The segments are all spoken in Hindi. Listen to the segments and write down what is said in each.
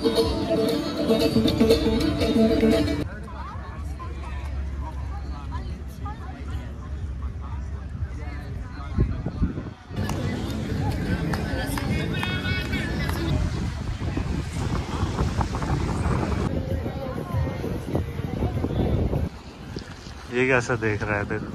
ये कैसा देख रहा है देखो।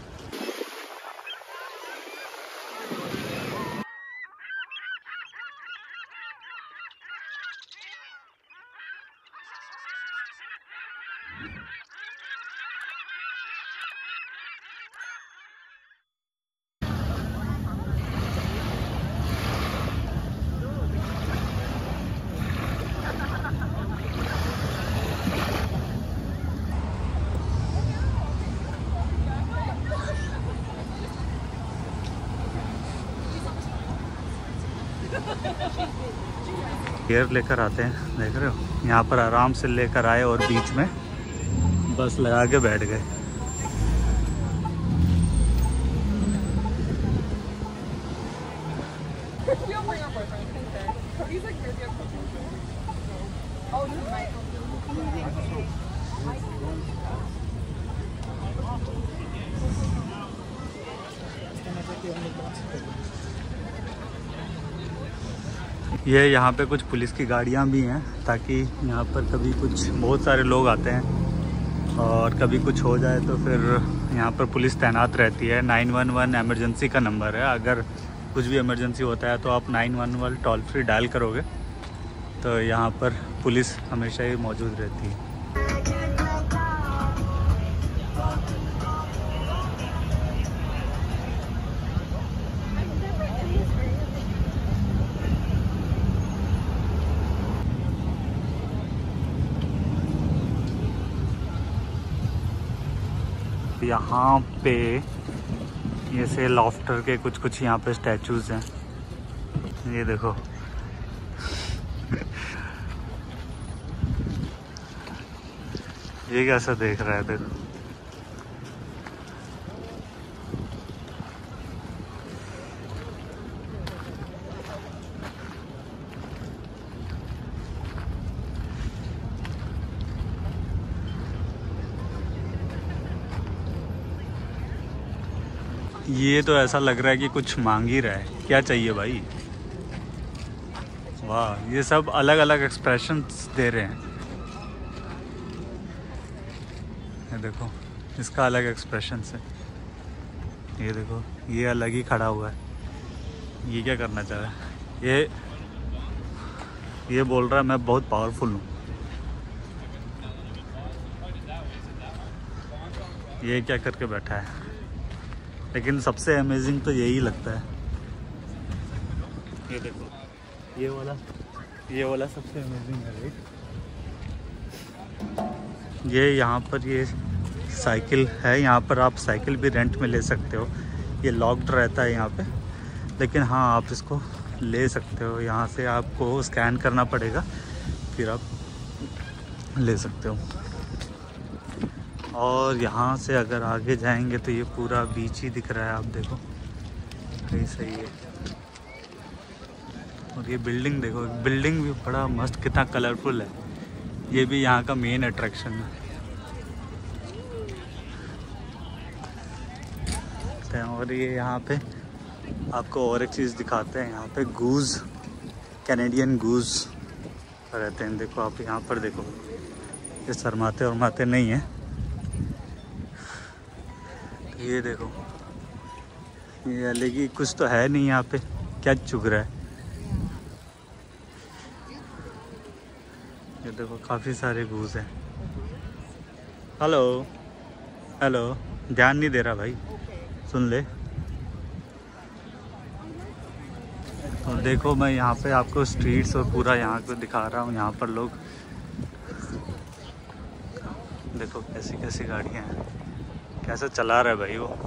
एयर लेकर आते हैं, देख रहे हो, यहाँ पर आराम से लेकर आए और बीच में बस लगा के बैठ गए। ये यहाँ पे कुछ पुलिस की गाड़ियाँ भी हैं, ताकि यहाँ पर कभी कुछ बहुत सारे लोग आते हैं और कभी कुछ हो जाए तो फिर यहाँ पर पुलिस तैनात रहती है। 911 इमरजेंसी का नंबर है, अगर कुछ भी इमरजेंसी होता है तो आप 911 टोल फ्री डायल करोगे तो यहाँ पर पुलिस हमेशा ही मौजूद रहती है। यहाँ पे ये से लॉफ्टर के कुछ यहाँ पे स्टैचूज हैं, ये देखो। ये कैसा देख रहा है देखो। ये तो ऐसा लग रहा है कि कुछ मांग ही रहा है। क्या चाहिए भाई? वाह, ये सब अलग अलग एक्सप्रेशंस दे रहे हैं। ये देखो, इसका अलग एक्सप्रेशन है। ये देखो, ये अलग ही खड़ा हुआ है। ये क्या करना चाह रहा है? ये बोल रहा है मैं बहुत पावरफुल हूँ। ये क्या करके बैठा है? लेकिन सबसे अमेजिंग तो यही लगता है। ये देखो, ये वाला सबसे अमेजिंग है राइट। ये यहाँ पर ये साइकिल है, यहाँ पर आप साइकिल भी रेंट में ले सकते हो। ये लॉक्ड रहता है यहाँ पे, लेकिन हाँ आप इसको ले सकते हो। यहाँ से आपको स्कैन करना पड़ेगा, फिर आप ले सकते हो। और यहाँ से अगर आगे जाएंगे तो ये पूरा बीच ही दिख रहा है, आप देखो कहीं सही है। और ये बिल्डिंग देखो, बिल्डिंग भी बड़ा मस्त, कितना कलरफुल है। ये भी यहाँ का मेन अट्रैक्शन है। और ये यहाँ पे आपको और एक चीज़ दिखाते हैं। यहाँ पे गूज, कैनेडियन गूज रहते हैं। देखो आप यहाँ पर देखो, ये शर्माते उर्माते नहीं हैं। ये देखो, ये अलग ही कुछ तो है नहीं यहाँ पे, क्या चुग रहा है। ये देखो काफ़ी सारे गूज हैं। हेलो हेलो, ध्यान नहीं दे रहा भाई, सुन ले। और देखो मैं यहाँ पे आपको स्ट्रीट्स और पूरा यहाँ को दिखा रहा हूँ। यहाँ पर लोग देखो कैसी कैसी गाड़ियाँ हैं, कैसे चला रहा है भाई वो।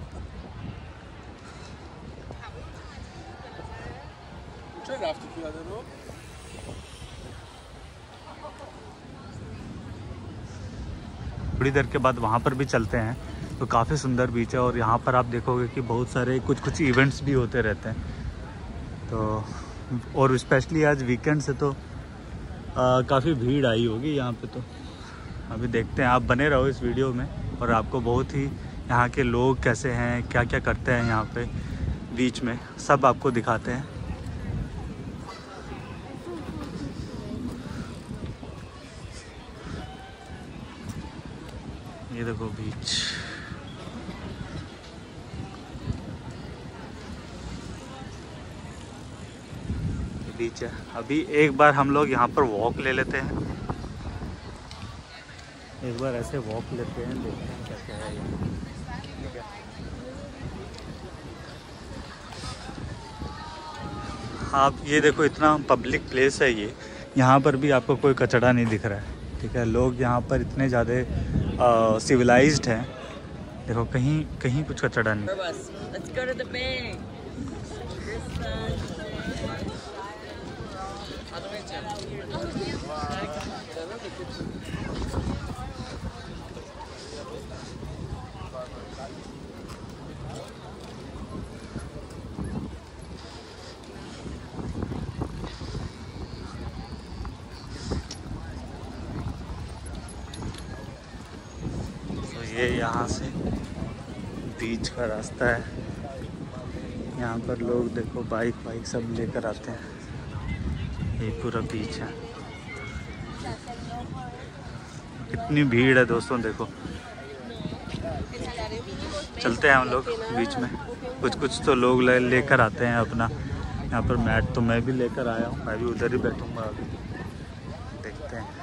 थोड़ी देर के बाद वहाँ पर भी चलते हैं, तो काफ़ी सुंदर बीच है। और यहाँ पर आप देखोगे कि बहुत सारे कुछ इवेंट्स भी होते रहते हैं। तो और स्पेशली आज वीकेंड से तो काफ़ी भीड़ आई होगी यहाँ पे। तो अभी देखते हैं, आप बने रहो इस वीडियो में और आपको बहुत ही यहाँ के लोग कैसे हैं, क्या क्या करते हैं यहाँ पे बीच में, सब आपको दिखाते हैं। ये देखो बीच, बीच है। अभी एक बार हम लोग यहाँ पर वॉक ले लेते हैं, एक बार ऐसे वॉक लेते हैं, देखते हैं क्या क्या है यहाँ। ठीक है, आप ये देखो इतना पब्लिक प्लेस है ये, यहाँ पर भी आपको कोई कचरा नहीं दिख रहा है। ठीक है, लोग यहाँ पर इतने ज़्यादा सिविलाइज्ड हैं, देखो कहीं कहीं कुछ कचरा नहीं। ये यहाँ से बीच का रास्ता है, यहाँ पर लोग देखो बाइक वाइक सब लेकर आते हैं। ये पूरा बीच है, कितनी भीड़ है दोस्तों, देखो। चलते हैं हम लोग बीच में, कुछ कुछ तो लोग लेकर आते हैं अपना। यहाँ पर मैट तो मैं भी लेकर आया हूँ, मैं भी उधर ही बैठूँगा अभी, देखते हैं।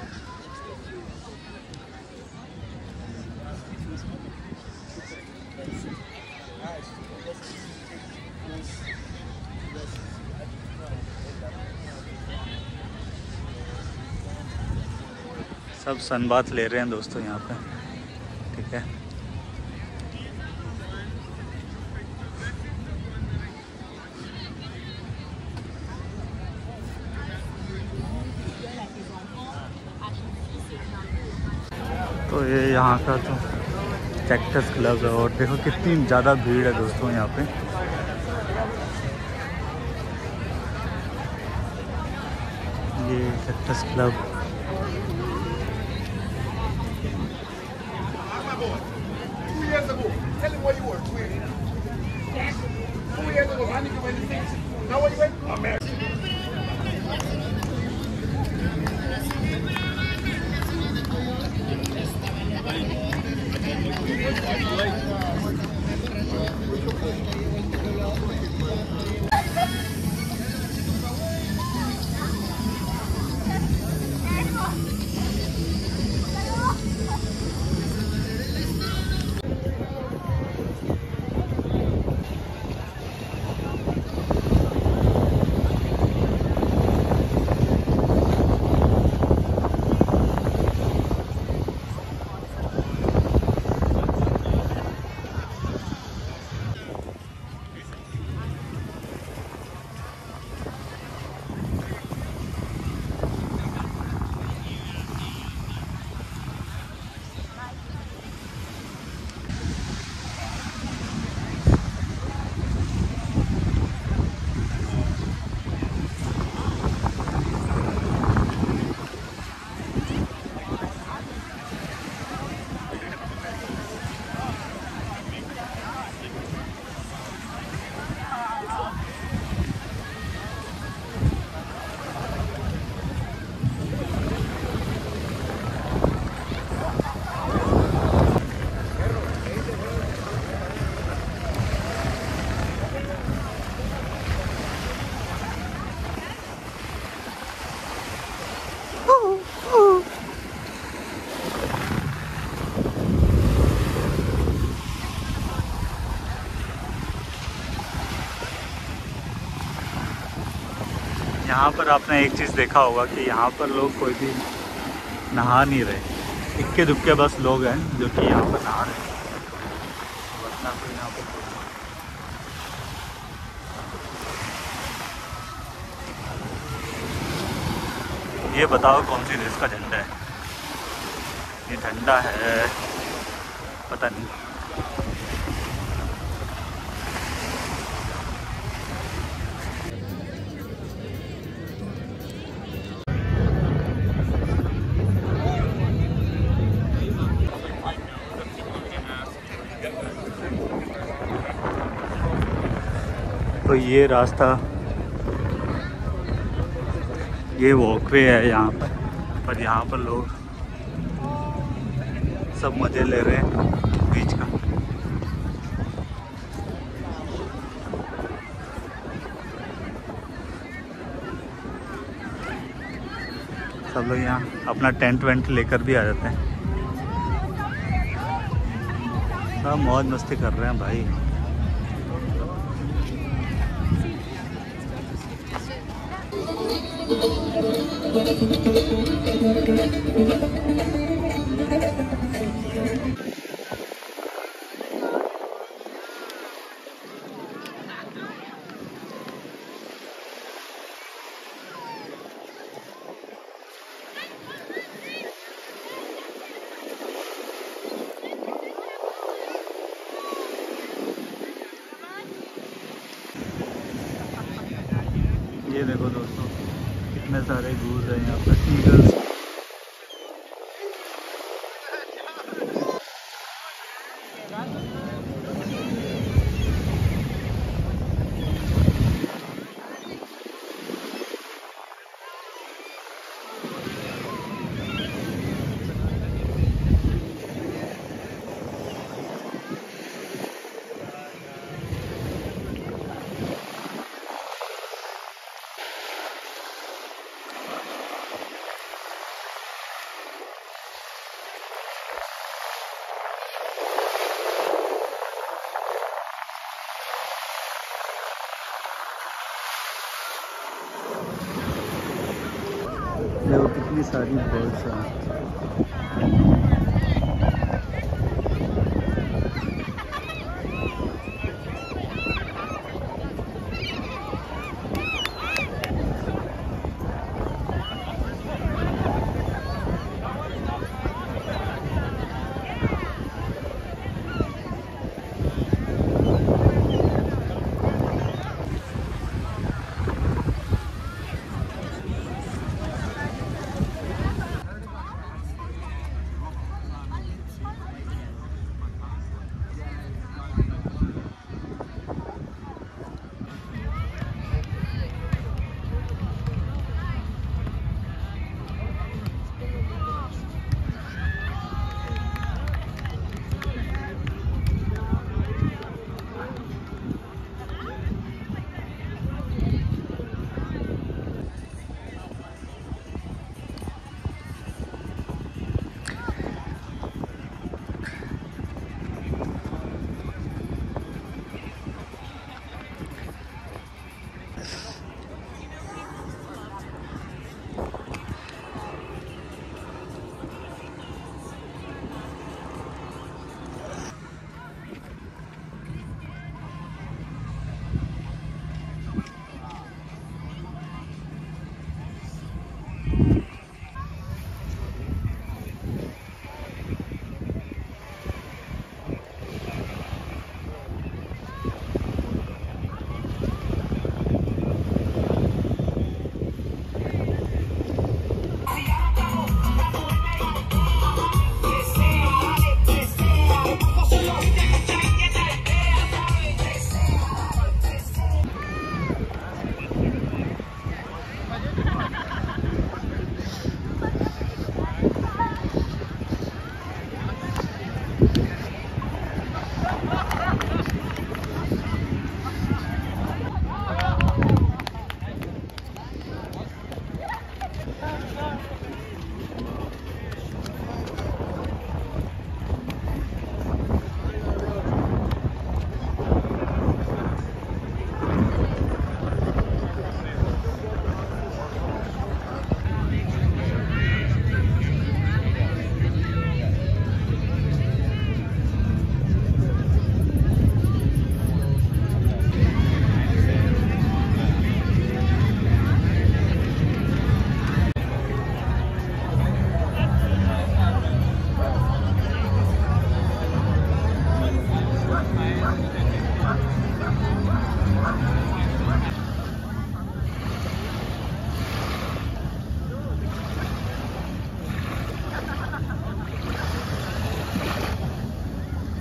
सब सनबाथ ले रहे हैं दोस्तों यहाँ पे। ठीक है, तो ये यहाँ का तो कैक्टस क्लब है और देखो कितनी ज़्यादा भीड़ है दोस्तों यहाँ पे। ये कैक्टस क्लब, यहाँ पर आपने एक चीज़ देखा होगा कि यहाँ पर लोग कोई भी नहा नहीं रहे, इक्के दुक्के बस लोग हैं जो कि यहाँ पर नहा रहे हैं, वरना कोई यहाँ पर। ये बताओ कौन सी देश का झंडा है? ये झंडा है पता नहीं। तो ये रास्ता, ये वॉकवे है यहाँ पर यहाँ पर लोग सब मज़े ले रहे हैं बीच का। सब लोग यहाँ अपना टेंट वेंट लेकर भी आ जाते हैं। सब मौज मस्ती कर रहे हैं भाई। ये देखो दोस्तों, कितने सारे गूज हैं यहाँ पर, ईगल्स। देखो कितनी सारी बर्ड्स हैं।